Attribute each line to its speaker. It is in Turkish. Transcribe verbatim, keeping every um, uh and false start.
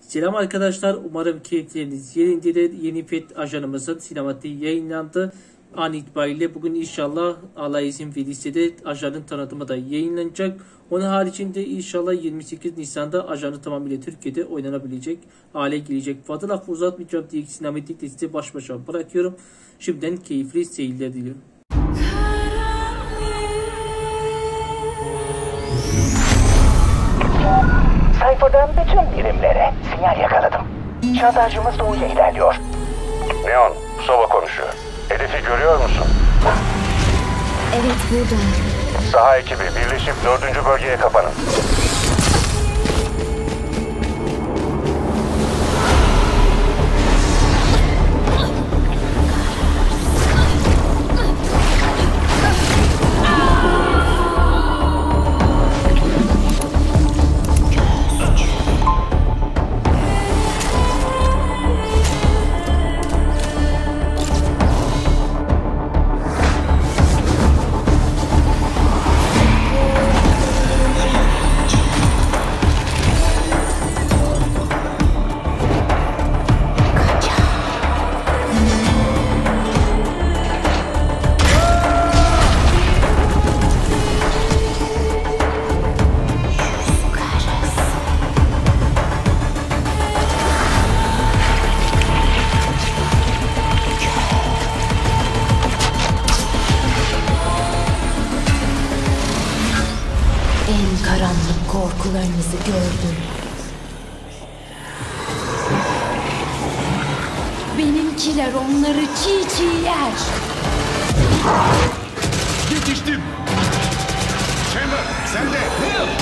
Speaker 1: Selam arkadaşlar, umarım keyifleriniz yerindedir. Yeni Feth ajanımızın sinematiği yayınlandı. An itibariyle bugün inşallah Allah izin verirse de ajanın tanıtımı da yayınlanacak. Onun haricinde inşallah yirmi sekiz Nisan'da ajanı tamamıyla Türkiye'de oynanabilecek hale gelecek. Fazla lafı uzatmayacağım diye sinematik listi baş başa bırakıyorum. Şimdiden keyifli seyirler diliyorum.
Speaker 2: Sayfadan bütün birimlere sinyal yakaladım. Şantajımız doğuya ilerliyor.
Speaker 3: Neon, Sova konuşuyor. Hedefi görüyor musun?
Speaker 4: Evet, burada.
Speaker 3: Saha ekibi birleşip dördüncü bölgeye kapanın.
Speaker 4: En karanlık korkularınızı gördüm. Benimkiler onları çiğ çiğ yer.
Speaker 5: Yetiştim. Chamber, sen de.